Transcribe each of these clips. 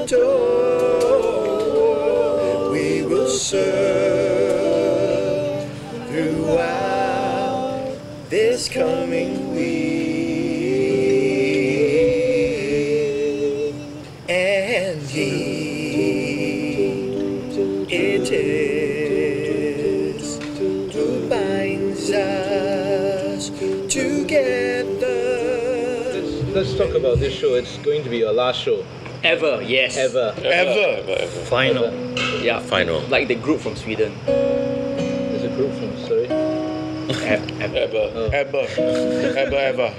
Toh, we will serve throughout this coming week. And it is who binds us together. Let's talk about this show. It's going to be your last show. Ever, yes. Ever. Final. Yeah. Final. Like the group from Sweden. There's a group from, sorry. Ever.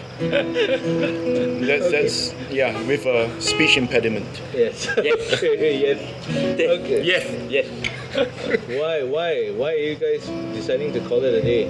That's yeah, with a speech impediment. Yes. Yes. Yes. Okay. Yes. Why are you guys deciding to call it a day?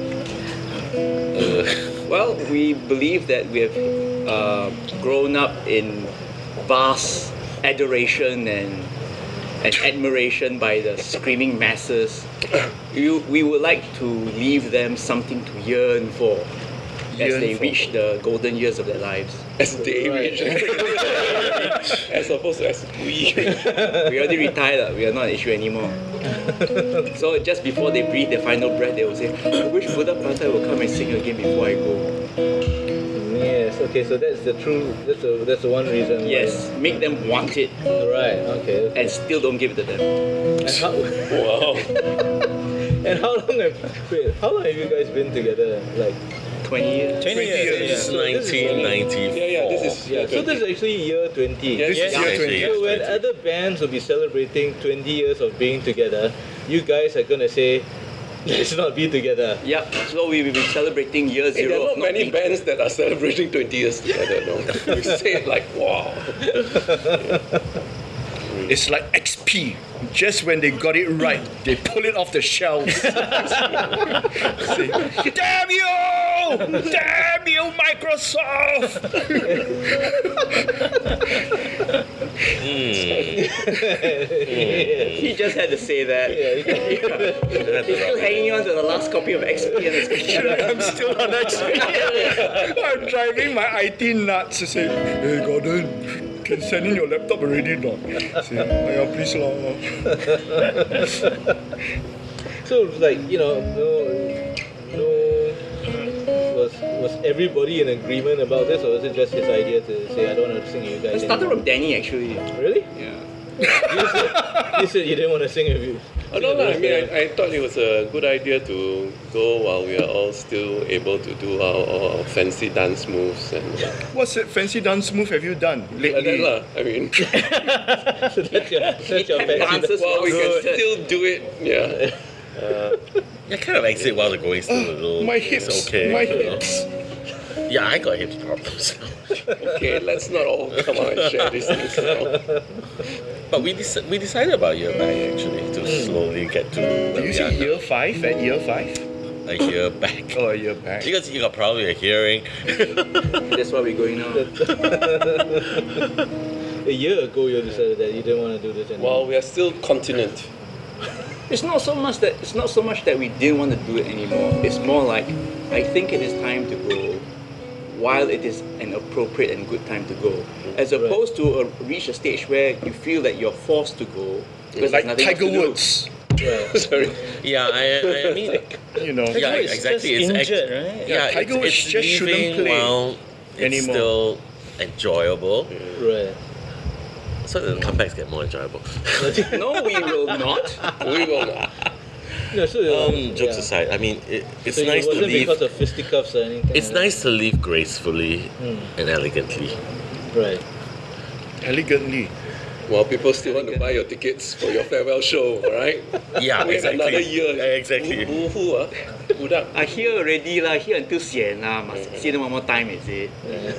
Well, we believe that we have grown up in vast adoration and admiration by the screaming masses. We would like to leave them something to yearn for as they reach the golden years of their lives. As they reach, as opposed to as we. We already retired, we are not an issue anymore. So just before they breathe their final breath, they will say, I wish Budak Pantai will come and sing again before I go. Yes, okay, so that's the that's the one reason. Yes, make them want it. Right, okay. And still don't give it to them. And how, Wow. and how long have you guys been together? Like 20 years? 20 years. So this is 1994. Yeah, this is so this is actually year 20. Yes, This is year 20. So when other bands will be celebrating 20 years of being together, you guys are gonna say, let's not be together. Yeah, so we will be celebrating year Hey, zero. there are of not many being bands that are celebrating 20 years together. No, we say it like wow. It's like XP. Just when they got it right, they pull it off the shelves. Say, damn you! Damn you, Microsoft! He just had to say that. He's still hanging on to the last copy of XP on his computer. I'm still on XP. I'm driving my IT nuts to say, hey Gordon, can send in your laptop already not? Say, oh yeah, please lah. So like, was everybody in agreement about this, or was it just his idea to say I don't want to sing with you guys It started anymore? from Danny actually. Really? Yeah. You said you didn't want to sing with you. I don't know. I mean, I thought it was a good idea to go while we are all still able to do our fancy dance moves and What's that fancy dance move have you done like that lately? lah. I mean, So that's your fancy. Dances well, we can concert. still do it. Yeah. Yeah, kind of exit while the going still a little. My it's hips, okay, my you know. hips. Yeah, I got hips problems. Okay, let's not all come out and share these things now. But we decided about a year back actually to slowly get to where Did you we say are now. year 5 at year 5? A year back. Oh, a year back. Because you got probably a hearing. That's why we're going now. A year ago you decided that you didn't want to do this anymore. While we are still continent. It's not so much that we didn't want to do it anymore. It's more like I think it is time to go while it is an appropriate and good time to go, as opposed to reach a stage where you feel that you're forced to go because Like there's nothing else Tiger to do. Woods, Sorry. Yeah, I mean, you know. yeah, exactly. It's injured, right? Yeah, Tiger Woods it's just shouldn't leaving play while it's anymore. still enjoyable, Right. so the comebacks get more enjoyable. No, we will not. We will not. No, so, Jokes yeah. aside, I mean, it's So nice it to wasn't leave. because of fisticuffs or anything? It's nice to leave gracefully and elegantly. Right. Elegantly. While people still want to buy your tickets for your farewell show, alright? Yeah, We have exactly. another year. Exactly. Who ah? Budak. I hear already lah. Hear until sian lah. Must see them one more time, is it?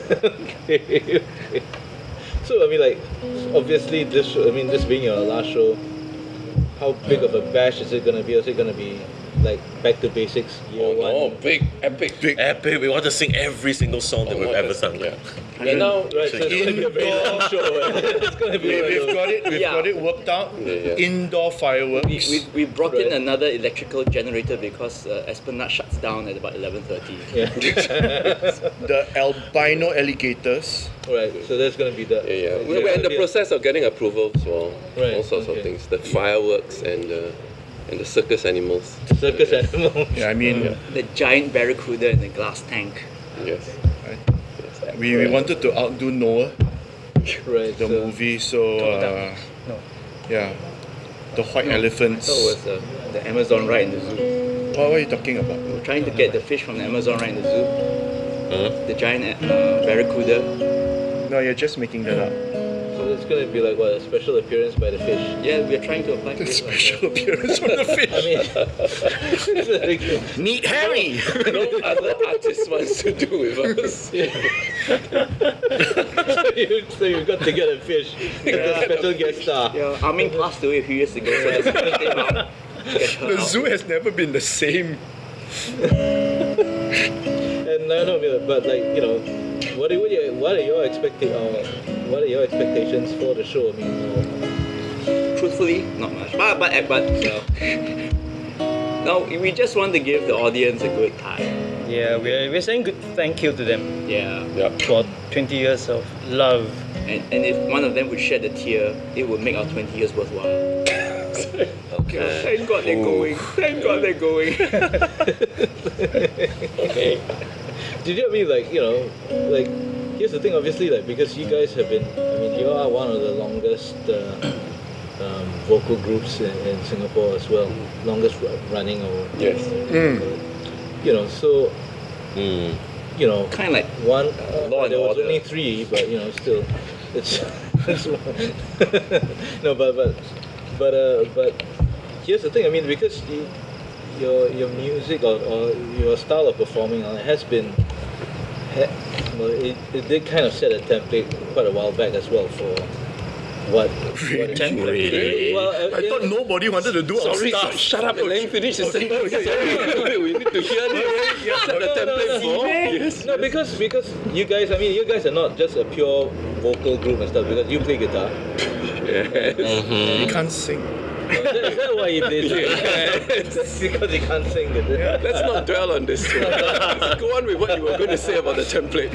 So I mean, like, obviously this show, I mean, this being your last show, how big of a bash is it gonna be? Is it gonna be like back to basics year one? Oh, big, epic. Epic. We want to sing every single song that we've ever sung. Yeah. Right now, right, so it's going to be a very Indoor- long show. It's going to be We've got it. We've Yeah. got it worked out. Yeah. Indoor fireworks. We brought in Right. another electrical generator because Esplanade shuts down at about 11:30. Yeah. The albino alligators. Right, so that's going to be the... Yeah. We're in the process of getting approvals for Right, all sorts of okay. things. The fireworks and the circus animals. Circus animal. Yeah, I mean, The giant barracuda in the glass tank. Yes. we wanted to outdo Noah, Right, the so movie, so yeah, the white elephants. So it was the Amazon ride in the zoo. What are you talking about? We were trying to get the fish from the Amazon ride in the zoo. Huh? The giant barracuda. No, you're just making that up. So it's going to be like what, a special appearance by the fish? Yeah, we are trying to apply for The it. special appearance from the fish. I mean, it's like, Meet Harry. No other artist wants to do with us. so you've got to get a fish as a special guest star. Yeah, Armin passed away a few years ago, so let's get him out. Get her The out. zoo has never been the same. And no, but like, you know, what are your expectations for the show? I mean, Truthfully, not much. But no, we just want to give the audience a good time. Yeah, we're saying good thank you to them Yeah. for 20 years of love. And if one of them would shed a tear, it would make our 20 years worthwhile. Okay. Thank God they're going. Thank God they're going. okay. Did you I mean like, you know, like, here's the thing, obviously, like, because you guys have been, I mean, you are one of the longest vocal groups in Singapore as well, longest running or Yes. you know, so you know, Kind of like one Law and there was Order. only three, but you know, still it's no, but here's the thing, I mean, because your music or your style of performing has been well, it did kind of set a template quite a while back as well for what Really? well, I thought nobody wanted to do our Sorry, stuff. shut up and let him finish the sentence. Sorry, we need to hear this. Set the template for. Yes. No, because you guys, I mean, you guys are not just a pure vocal group and stuff, because you play guitar. You can't sing. Is that why you did it? That's because you can't sing, is it? Let's not dwell on this. Go on with what you were going to say about the template.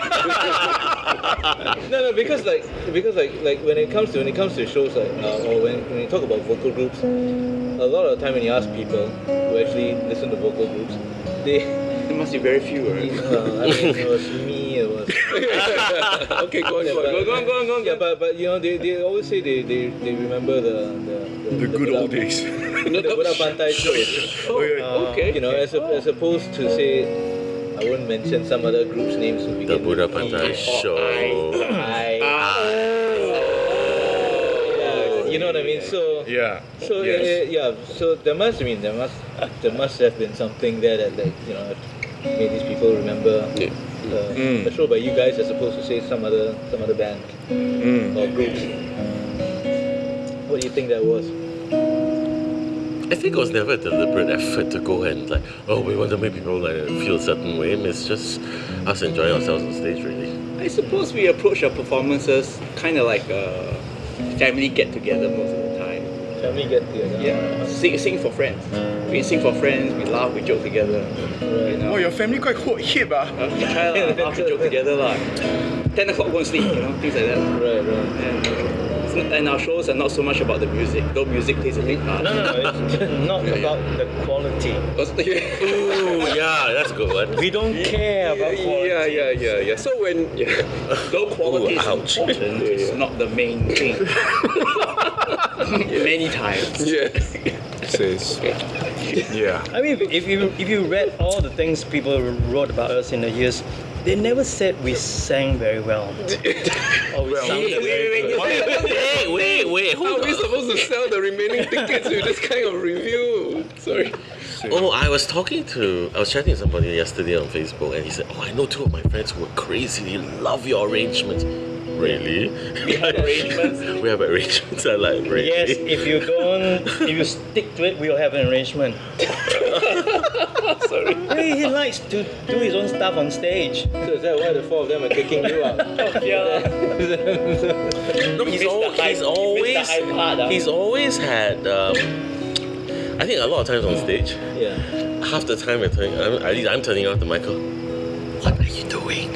No, because when it comes to shows like or when you talk about vocal groups, a lot of the time when you ask people who actually listen to vocal groups, there must be very few, right? I mean, it was me, it was. Okay, go on. Yeah, but you know, they always say they remember the good old days. the Budak Pantai shows. Okay. You know, as opposed to say, I won't mention some other group's names to The begin with. Budak Pantai show. You know what I mean? So Yeah. so Yes. yeah. So there must have been something there that, like, you know, made these people remember the show by you guys as opposed to say some other band or groups. What do you think that was? I think it was never a deliberate effort to go and like, oh, we want to make people like feel a certain way. It's just us enjoying ourselves on stage, really. I suppose we approach our performances kind of like a family get-together most of the time. Family get together. Yeah, sing for friends. We sing for friends, we laugh, we joke together. You know? Oh, your family quite hip, ah. We try lah, laugh and joke together lah. 10 o'clock go and sleep, you know, things like that. Right. And our shows are not so much about the music, though music plays a big part. No, it's not about the quality. Ooh, yeah, that's a good one. We don't care about quality. Yeah. So when Though quality Ooh, is ouch. important, it's not the main thing. Many times. Says. Yeah. I mean, if you read all the things people wrote about us in the years, they never said we sang very well. Or we sounded very good. Wait, how are we supposed to sell the remaining tickets with this kind of review? Sorry. Oh, I was chatting to somebody yesterday on Facebook, and he said, "Oh, I know two of my friends who are crazy. They love your arrangements." really. We have arrangements. We have arrangements. I like really. Yes, if you stick to it, we'll have an arrangement. Sorry. He likes to do his own stuff on stage. So is that why the four of them are kicking you out? Yeah. No, he's always had. I think a lot of times on stage, Yeah. half the time at least I'm turning off the Michael. What are you doing?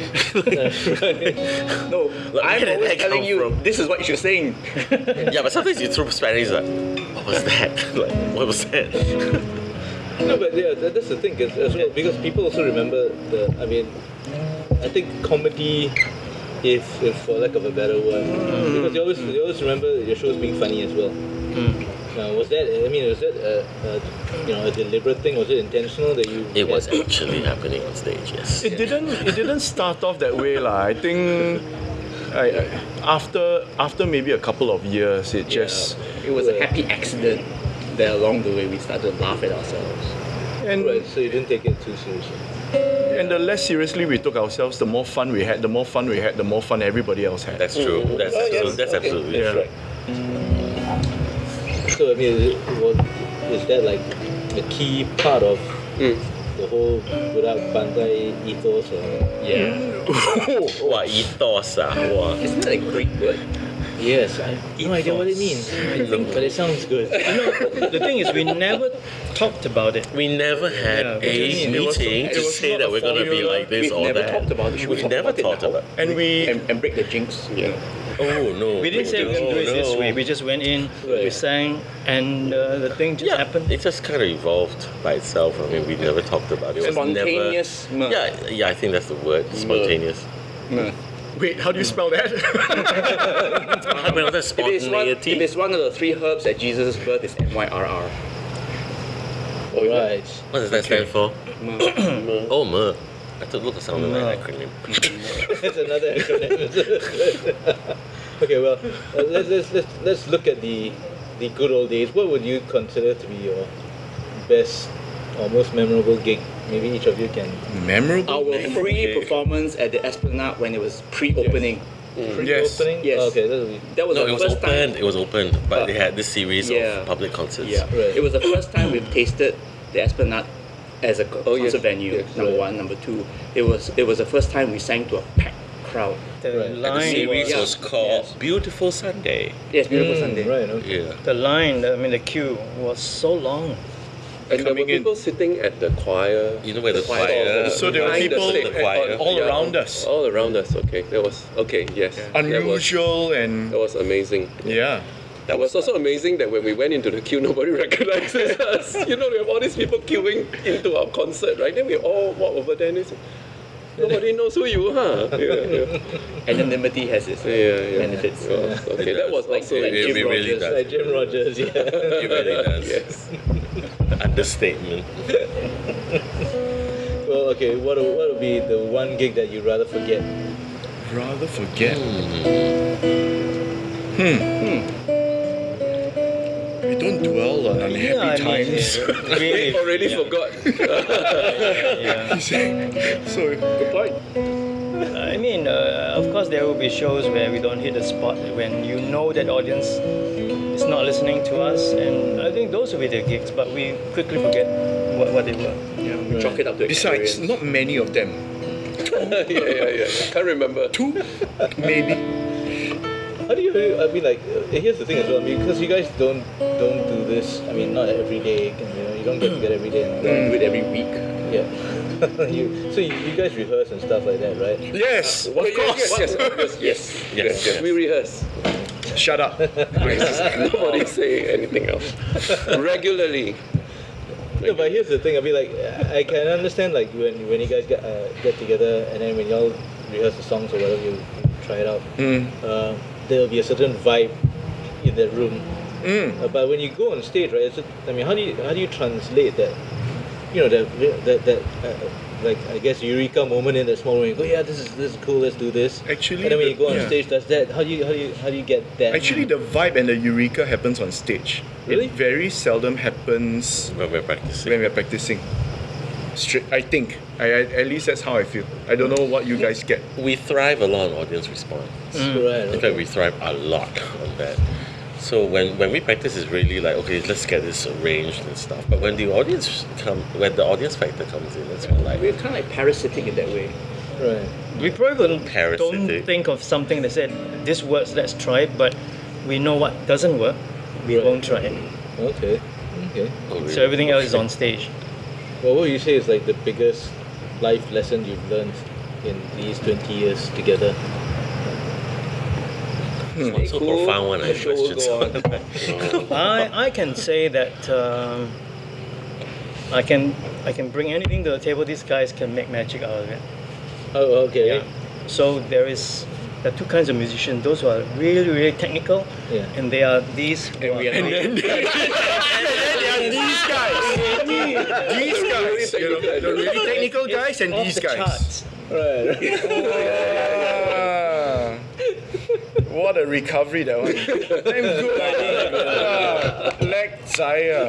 No, Like, I'm where did always that telling come you, from? this is what you should sing. Yeah, but sometimes you throw Spanish like, what was that? Like, what was that? No, but yeah, that's the thing as well, because people also remember I think comedy, if for lack of a better word, because they always remember your shows being funny as well. Was that a deliberate thing? Was it intentional that you? It was actually happening on stage, yes. It didn't start off that way lah. I think after maybe a couple of years, it just It was a happy accident that along the way we started to laugh at ourselves. and Right, so you didn't take it too seriously. and the less seriously we took ourselves, the more fun we had. The more fun we had, the more fun everybody else had. That's true. That's absolutely Yeah. right. So I mean, is that like a key part of the whole Budak Pantai ethos? Or? Yeah. Wow, ethos wow. Isn't that a great word? Yes, I have no idea what it means, but it sounds good. The thing is, we never talked about it. We never had Yeah, a it was- meeting it to was say not that a we're going to be formula. like this We've or never that. talked about it. Should we We've talk never about it talked now? about. And we And break the jinx. Yeah. Oh no. We didn't say we were going to do it this way. We just went in, we sang, and the thing just happened. It just kind of evolved by itself. I mean, we never talked about it. It was Spontaneous. Never, yeah, I think that's the word. Spontaneous. wait. How do you spell that? I mean, that's If spontaneity. it's one of the three herbs at Jesus' birth, it's MYRR. Right. What does that stand for? Oh, mer. I thought it sounded like an acronym. That's another acronym. Okay, well, let's look at the good old days. What would you consider to be your best or most memorable gig? Maybe each of you can. Memorable. Our free performance at the Esplanade when it was pre-opening. Yes. Opening? Yes. Oh, okay, that'll be. That was No, the it was first open. time. It was open, but they had this series Yeah. of public concerts. Yeah, Right. it was the first time we've tasted the Esplanade as a concert venue. Yes. Number one, number two, it was the first time we sang to a packed crowd. The Right. And the line series was, was called Yes. Beautiful Sunday. Yes, beautiful Sunday. Right. Okay. Yeah. the line. The queue was so long. And there were Coming in. people sitting at the choir. You know where the choir. So there were behind the people stage. the choir. all around us. All around us. Okay, that was okay. Yes, Unusual and That was amazing. yeah. It was also amazing that when we went into the queue, nobody recognizes us. You know, we have all these people queuing into our concert, right? Then we all walk over there and it's, nobody knows who you are. Yeah. Anonymity has its benefits. Yeah. Okay, that was also like It Jim really Rogers. does. Like Jim Rogers, yeah. It really does. yes. Understatement. Well, okay, what would be the one gig that you'd rather forget? Rather forget. We don't dwell on unhappy times. Really, Already forgot. Yeah. So Good point. Of course, there will be shows where we don't hit the spot when you know that audience is not listening to us, and I think those will be the gigs. But we quickly forget what they were. Yeah, we chalk it up to besides, experience. not many of them. yeah. Can't remember. Two, maybe. How do you? Here's the thing as well. Because you guys don't do this. Not every day. You don't get together every day. We don't do it every week. Yeah. you guys rehearse and stuff like that, right? Yes, of course. Yes. We rehearse. Shut up. Nobody say anything else. Regularly. No, but here's the thing. I can understand when you guys get together and then when y'all rehearse the songs or whatever, you try it out. There'll be a certain vibe in that room. But when you go on stage, right? How do you translate that? I guess eureka moment in that small room. You go, yeah, this is cool. Let's do this. Actually, and then when you go on yeah. stage, does that? How do you get that? Actually, the vibe and the eureka happens on stage. Really? It very seldom happens When we're practicing. when we're practicing. straight. I think. At least that's how I feel. I don't know what you guys get. We thrive a lot on audience response. Right. In fact, we thrive a lot on that. So when we practice, it's really like, okay, let's get this arranged and stuff. But when the audience factor comes in, it's more like We're kind of like parasitic in that way. Right. We probably don't Parasitic. think of something that said, this works, let's try it, but we know what doesn't work, we Right. won't try it. Okay. oh, really? So everything else is on stage. Well, what would you say is like the biggest life lesson you've learned in these 20 years together? It's not so profound when I The show will questions. go on. I can say that I can bring anything to the table. These guys can make magic out of it. Oh, okay. Yeah. So there are two kinds of musicians. Those who are really, really technical, Yeah. and there are these who And we are And then there are these guys. These guys. You know, the really technical guys and off these the guys. charts. Right. Ah, what a recovery that one. Damn good idea. Leg Zaya.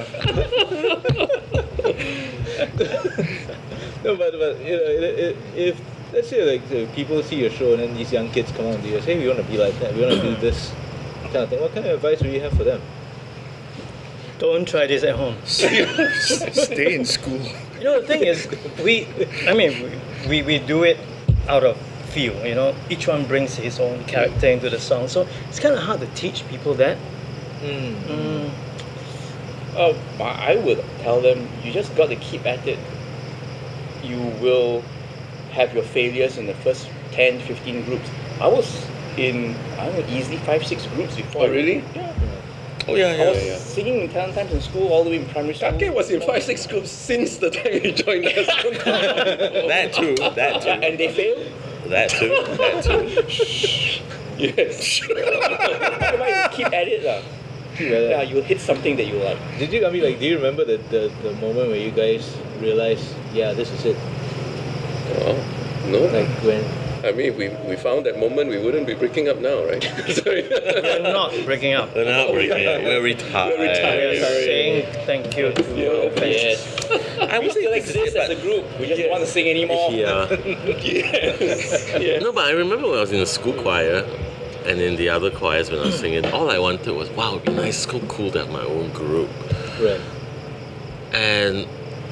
No, but you know, if let's say like people see your show and then these young kids come on to you and say, hey, we want to be like that, we want to do this kind of thing. What kind of advice would you have for them? Don't try this at home. Stay in school. You know, the thing is, we do it out of feel. You know, each one brings his own character into the song, so it's kind of hard to teach people that. I would tell them, you just got to keep at it. You will have your failures in the first 10, 15 groups. I was in, I don't know, easily 5-6 groups before. Oh, really? Yeah. Oh yeah, I was singing in talent times in school, all the way in primary school. Kake was in 5-6 groups since the time he joined us. That too. And they failed. That too. Yes. But keep at it. Yeah, you'll hit something that you like. Do you remember the moment where you guys realized, yeah, this is it? Oh, no. Like when I mean, we found that moment, we wouldn't be breaking up now, right? Sorry. We're not breaking up. We're not breaking up. We're retired. We are saying thank you to our fans. Yes. I We would still say exist as a group. We just don't want to sing anymore. Yeah. Yes. No, but I remember when I was in the school choir and in the other choirs when I was singing, all I wanted was, wow, it'd be nice, so cool to have my own group. right. And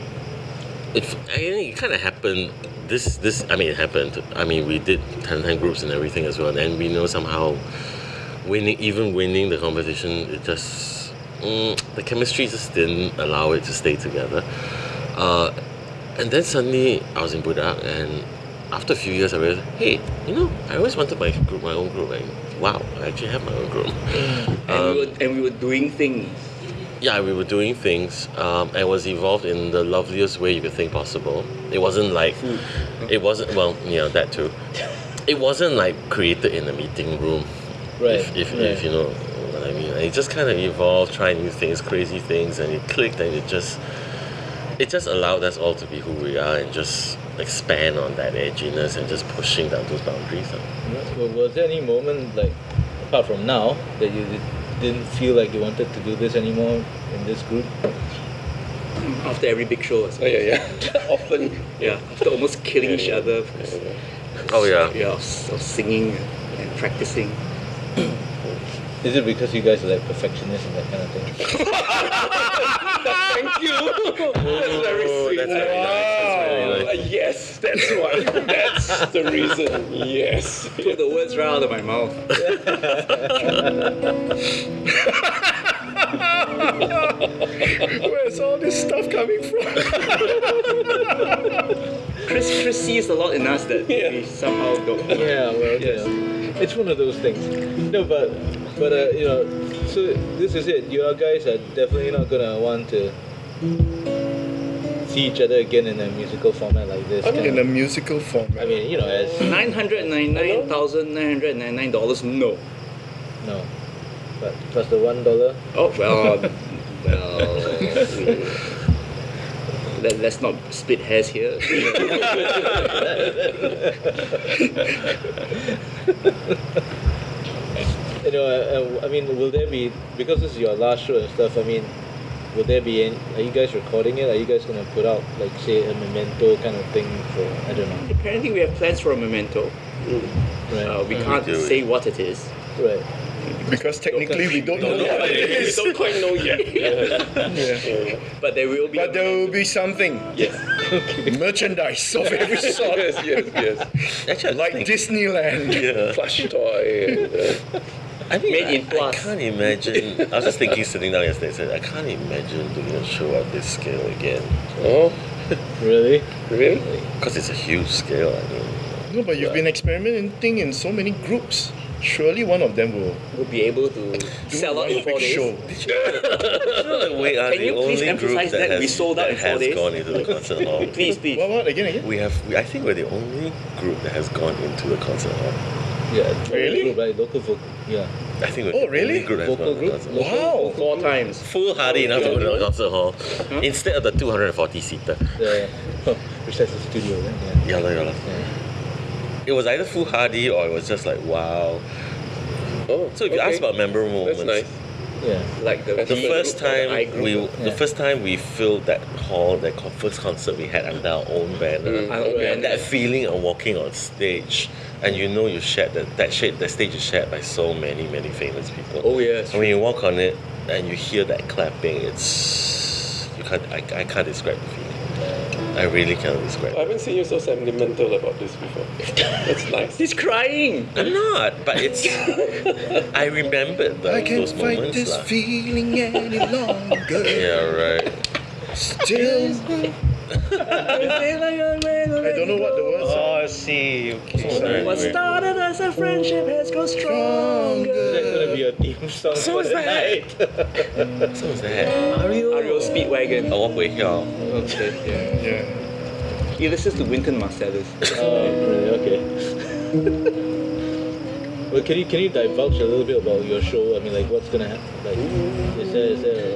it kind of happened. It happened. I mean, we did 10 groups and everything as well, and we know somehow winning the competition, it just the chemistry just didn't allow it to stay together. And then suddenly I was in Budak, and after a few years I realized, hey, I always wanted my own group, and wow, I actually have my own group. And we were doing things. Yeah, we were doing things, and it was evolved in the loveliest way you could think possible. It wasn't like, that too. It wasn't like created in a meeting room, Right. if you know what I mean. It just kind of evolved, trying new things, crazy things, and it clicked, and it just allowed us all to be who we are and just expand on that edginess and just pushing down those boundaries. Well, was there any moment, like, apart from now, that you didn't feel like you wanted to do this anymore in this group? After every big show. Oh, yeah. Often. Yeah, after almost killing each other. Because, Oh yeah. of singing and practicing. Is it because you guys are like perfectionists and that kind of thing? Thank you. That's very sweet. That's very nice. Yes, that's why. That's the reason. Yes. Took the words right out of my mouth. Where's all this stuff coming from? Chris sees a lot in us that we somehow don't. Yeah, well, Yes. it's one of those things. No, but so this is it. You guys are definitely not gonna want to see each other again in a musical format like this. In a musical format. I mean, as $999,999. No. no, but plus the $1. Oh well. Let's not split hairs here. I mean, will there be, because this is your last show and stuff? I mean, Will there be any? Are you guys recording it? Are you guys gonna put out like say a memento kind of thing for I don't know? Apparently, we have plans for a memento. Right. We can't do it. say what it is. Right. Because technically we don't know what it We is. don't quite know yet. But there will be. But there will be something. Yes. Merchandise of every sort. yes. Actually, Like Disneyland. yeah. Plush toy. And, I mean, Made in I plus. can't imagine. I was just thinking, sitting down yesterday, said, I can't imagine doing a show at this scale again. oh, Really? really? Because it's a huge scale. I mean, No, but you've been experimenting in so many groups. Surely one of them will We'll be able to do sell out one in 4 big days. show. we are Can the you please only group emphasize that we has, sold out in 4 has days? gone into the concert hall. Please. What? Again? I think we're the only group that has gone into the concert hall. Yeah. Really? Group, right? Local vocal. Yeah. I think we're Oh, the really? only group that has Vocal gone to the group? concert hall. Wow. 4 times. Foolhardy enough to go to the concert hall instead of the 240 seater. The Recessive Studio. Right? Yeah. Yeah. It was either foolhardy or it was just like wow. Oh, So if you ask about memorable moments, that's nice. Yeah. Like the the first time the the first time we filled that hall, that first concert we had under our own banner, Our own and that banner. feeling of walking on stage, and you know you shared that stage is shared by so many famous people. Oh yes. And when you walk on it and you hear that clapping, I can't describe the feeling. I really cannot describe I it. haven't seen you so sentimental about this before. That's nice. He's crying. I'm not, but it's. I remembered I can't those fight moments. this lah. feeling any longer. Yeah, right. Still. I don't know what the words are. Oh, I see. Okay. Sorry. What started as a friendship has grown stronger. That's gonna be a theme song So for is the that. night. So is that. Ario Speedwagon. I walk with y'all. Okay, yeah. Yeah. He listens to Wynton Marsalis. Oh, really? Okay. Well, can you divulge a little bit about your show? I mean, like, what's gonna happen? Like, is there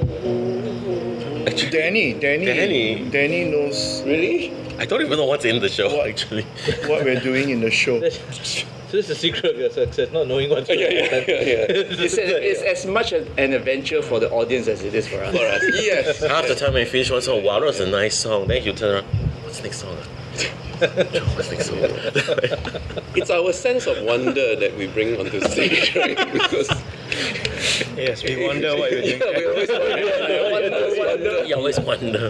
Danny knows Really? I don't even know what's in the show What? actually. what we're doing in the show. So this is the secret of your success, not knowing what's going Yeah. It's as much an adventure for the audience as it is for us. Yes. Half the time when I finish one song, wow, that was a nice song. Then you turn around, what's the next song? What's the next song? It's our sense of wonder that we bring onto stage, right? Because Yes, we wonder what you're doing. we always wonder. You always wonder.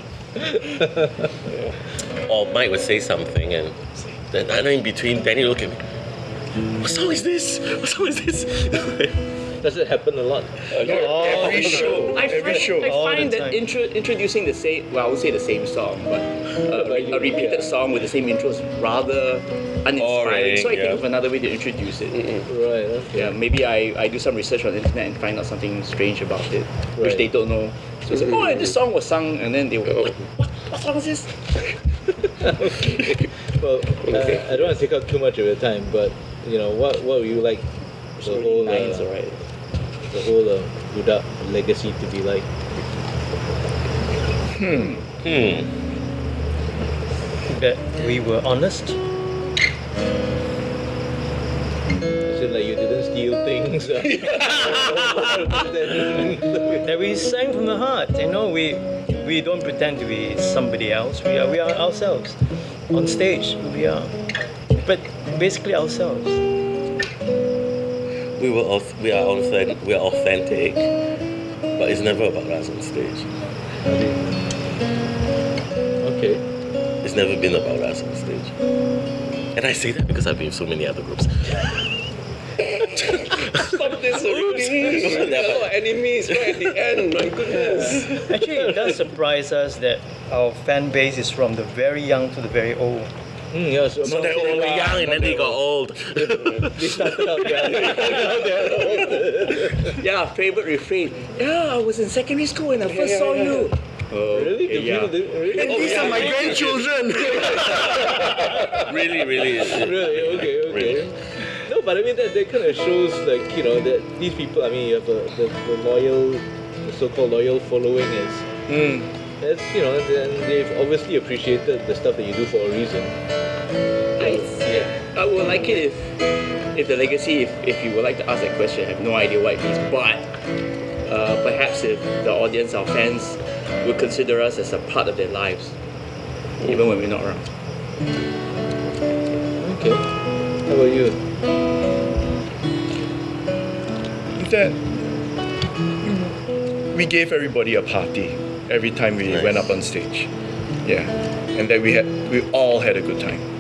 Or Mike would say something and then in between, Danny would look at me. What song is this? What song is this? Does it happen a lot? Every show. Every show. I All find the that time. introducing the same, well, I would say the same song, but a repeated song with the same intro is rather uninspiring. Boring, So I think yeah. of another way to introduce it. Right. Okay. Yeah, maybe I do some research on the internet and find out something strange about it, which Right. they don't know. So it's like, oh, this song was sung, and then they were like, what song is this? Okay. Well, I don't want to take up too much of your time, but you know, what would you like the whole Nine's alright. the whole Budak legacy to be like? That we were honest. Is it like you didn't steal things? That we sang from the heart. You know, we don't pretend to be somebody else. We are ourselves. On stage, we are. But basically ourselves. We are authentic, but it's never about us on stage. Okay. It's never been about us on stage. And I say that because I've been in so many other groups. Stop this already. There are a lot of enemies right at the end. My goodness. Actually, it does surprise us that our fan base is from the very young to the very old. Yeah, so So they were young and then they got old. they started out young. Now they're old. Yeah, favorite refrain. Yeah, I was in secondary school when I first saw you. Really? Okay, yeah. Really? These are my grandchildren. Really. Really? Okay. Really. No, but I mean that kind of shows like that these people. I mean, you have the loyal, the so-called loyal following is. That's and they've obviously appreciated the stuff that you do for a reason. I would like it if the legacy, if you would like to ask that question, I have no idea what it means, but perhaps if the audience, our fans, would consider us as a part of their lives, even when we're not around. Okay. How about you? That we gave everybody a party every time we Nice. went up on stage. Yeah. And that we all had a good time.